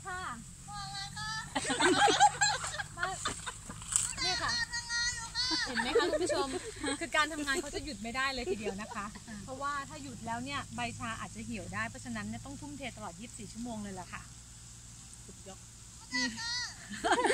ค่ะนี่ค่ะเห็นไหมคะคุณผู้ชมคือการทำงานเขาจะหยุดไม่ได้เลยทีเดียวนะคะเพราะว่าถ้าหยุดแล้วเนี่ยใบชาอาจจะเหี่ยวได้เพราะฉะนั้นเนี่ยต้องทุ่มเทตลอด24 ชั่วโมงเลยล่ะค่ะสุดยอด